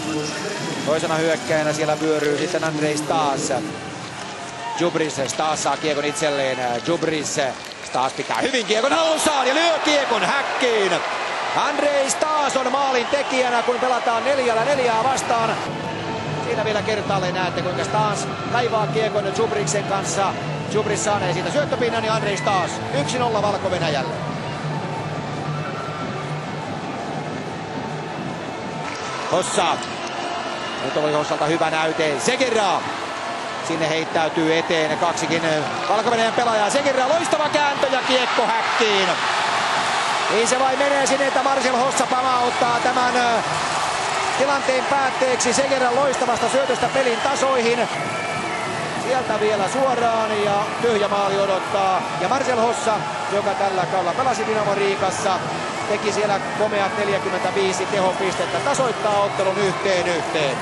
Toisena hyökkäjänä siellä vyöryy sitten Andrei Stas. Džubris, Stas saa kiekon itselleen. Džubris, Stas pitää hyvin kiekon hallussaan ja lyö kiekon häkkiin. Andrei Stas on maalin tekijänä, kun pelataan 4-4 vastaan. Siinä vielä kertaalleen näette, kuinka Stas kaivaa kiekon Džubriksen kanssa. Džubris saanee siitä syöttöpinnan ja Andrei Stas 1-0 Valko-Venäjälle. Hossa. Nyt oli Hossalta hyvä näyte. Sekera. Sinne heittäytyy eteen kaksikin Valko-Venäjän pelaajaa. Sekera loistava kääntö ja kiekko häkkiin. Niin se vain menee sinne, että Marcel Hossa pamauttaa tämän tilanteen päätteeksi Sekeran loistavasta syötöstä pelin tasoihin. Sieltä vielä suoraan ja tyhjä maali odottaa. Ja Marcel Hossa, joka tällä kaudella pelasi Dynamo Riikassa, teki siellä komeat 45 tehopistettä, tasoittaa ottelun 1-1.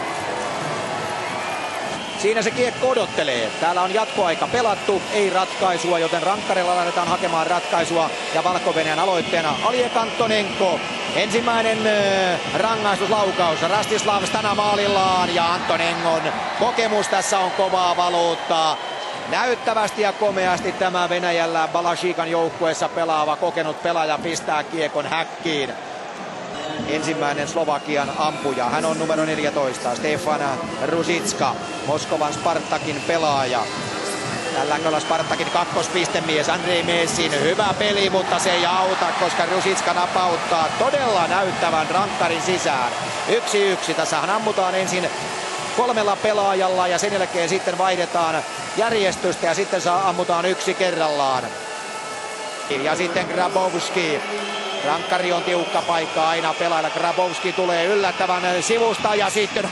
Siinä se kiekko odottelee. Täällä on jatkoaika pelattu, ei ratkaisua, joten rankkarilla lähdetään hakemaan ratkaisua. Ja Valko-Venäjän aloitteena Aliek Antonenko. Ensimmäinen rangaistuslaukaus. Rastislav Stana maalillaan ja Antonenkon kokemus tässä on kovaa valuuttaa. Näyttävästi ja komeasti tämä Venäjällä Balashikan joukkueessa pelaava kokenut pelaaja pistää kiekon häkkiin. Ensimmäinen Slovakian ampuja. Hän on numero 14. Stefan Rusitska, Moskovan Spartakin pelaaja. Tällä kaudella Spartakin kakkospistemies Andrei Messin. Hyvä peli, mutta se ei auta, koska Rusitska napauttaa todella näyttävän rankkarin sisään. 1-1. Tässähän ammutaan ensin 3 pelaajalla ja sen jälkeen sitten vaihdetaan järjestystä ja sitten ammutaan 1 kerrallaan. Ja sitten Grabowski. Rankkari on tiukka paikka aina pelailla. Grabowski tulee yllättävän sivusta ja sitten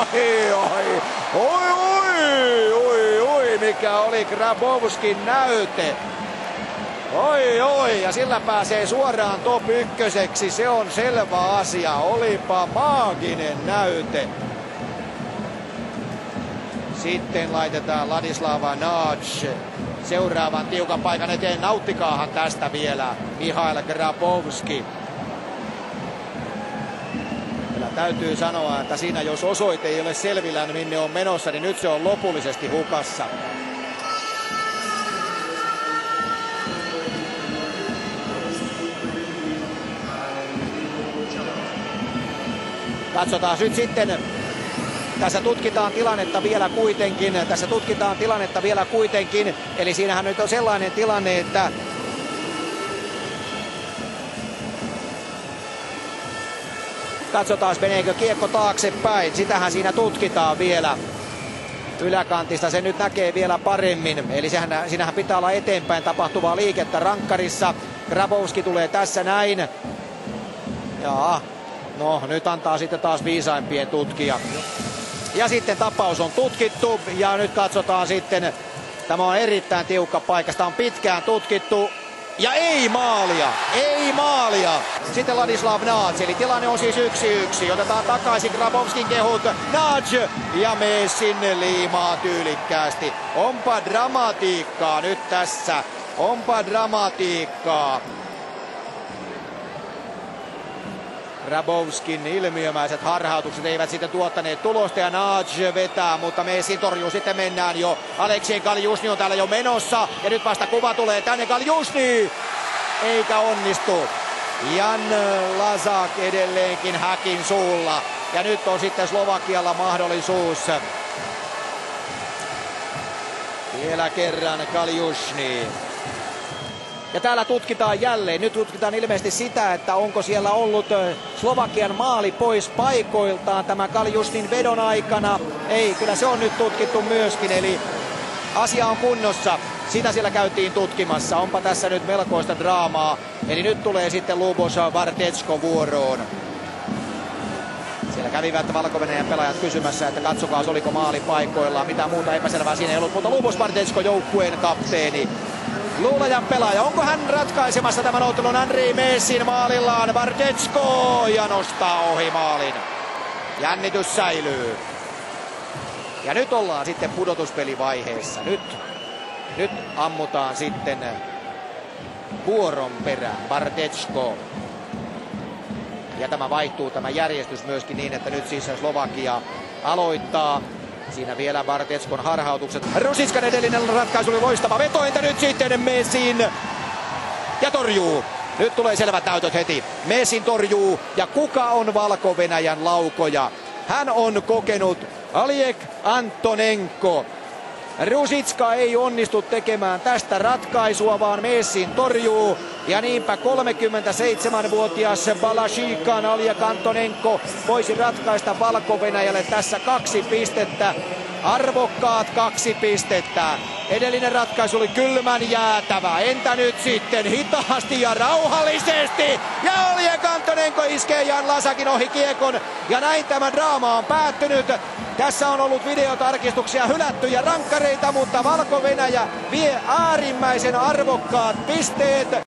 oi, mikä oli Grabowskin näyte. Oi, ja sillä pääsee suoraan top 1. Se on selvä asia. Olipa maaginen näyte. Sitten laitetaan Ladislava Naac seuraavan tiukan paikan eteen. Nauttikaahan tästä vielä Mihail Grabowski. Kyllä täytyy sanoa, että siinä jos osoite ei ole selvillään minne on menossa, niin nyt se on lopullisesti hukassa. Katsotaan nyt sitten. Tässä tutkitaan tilannetta vielä kuitenkin. Eli siinähän nyt on sellainen tilanne, että katsotaan meneekö kiekko taaksepäin. Sitähän siinä tutkitaan vielä. Yläkantista se nyt näkee vielä paremmin. Eli siinähän pitää olla eteenpäin tapahtuvaa liikettä rankkarissa. Grabowski tulee tässä näin. No nyt antaa sitten taas viisaimpien tutkia. Ja sitten tapaus on tutkittu ja nyt katsotaan sitten. Tämä on erittäin tiukka paikka. Sitä on pitkään tutkittu. Ja ei maalia. Sitten Ladislav Naac, eli tilanne on siis 1-1. Otetaan takaisin Grabowskin kehut. Naac ja Messin liimaa tyylikkäästi. Onpa dramatiikkaa nyt tässä. Grabowskin ilmiömäiset harhautukset eivät sitten tuottaneet tulosta ja Naac vetää, mutta Messin torjuu. Sitten mennään jo. Aleksei Galjushny on täällä jo menossa ja nyt vasta kuva tulee tänne. Galjushny eikä onnistu. Jan Lazak edelleenkin häkin suulla ja nyt on sitten Slovakialla mahdollisuus. Vielä kerran Galjushny. Ja täällä tutkitaan jälleen. Nyt tutkitaan ilmeisesti sitä, että onko siellä ollut Slovakian maali pois paikoiltaan tämä Galjusnin vedon aikana. Ei, kyllä se on nyt tutkittu myöskin, eli asia on kunnossa. Sitä siellä käytiin tutkimassa. Onpa tässä nyt melkoista draamaa. Eli nyt tulee sitten Lubos Vartetsko vuoroon. Siellä kävivät Valko-Venäjän pelaajat kysymässä, että katsokaa, oliko maali paikoillaan. Mitään muuta epäselvää siinä ei ollut, mutta Lubos Vartetsko joukkueen kapteeni. Luulajan pelaaja, onko hän ratkaisemassa tämän ottelun? Andrei Messin maalillaan, Vartetsko ja nostaa ohi maalin. Jännitys säilyy. Ja nyt ollaan sitten pudotuspelivaiheessa. Nyt ammutaan sitten vuoron perään. Vartetsko. Ja tämä vaihtuu tämä järjestys myöskin niin, että nyt siis Slovakia aloittaa. Siinä vielä Bartetskon harhautukset. Rusickan edellinen ratkaisu oli loistava veto, entä nyt sitten Messin ja torjuu. Nyt tulee selvät näytöt heti. Messin torjuu ja kuka on Valko-Venäjän laukoja? Hän on kokenut Oleg Antonenko. Rusicka ei onnistu tekemään tästä ratkaisua, vaan Messin torjuu. Ja niinpä 37-vuotias Balashikan Oleg Antonenko voisi ratkaista Valko-Venäjälle tässä 2 pistettä. Arvokkaat 2 pistettä. Edellinen ratkaisu oli kylmän jäätävä. Entä nyt sitten hitaasti ja rauhallisesti? Ja Oleg Antonenko iskee Jan Lasakin ohi kiekon. Ja näin tämä draama on päättynyt. Tässä on ollut videotarkistuksia, hylättyjä rankkareita, mutta Valko-Venäjä vie äärimmäisen arvokkaat pisteet.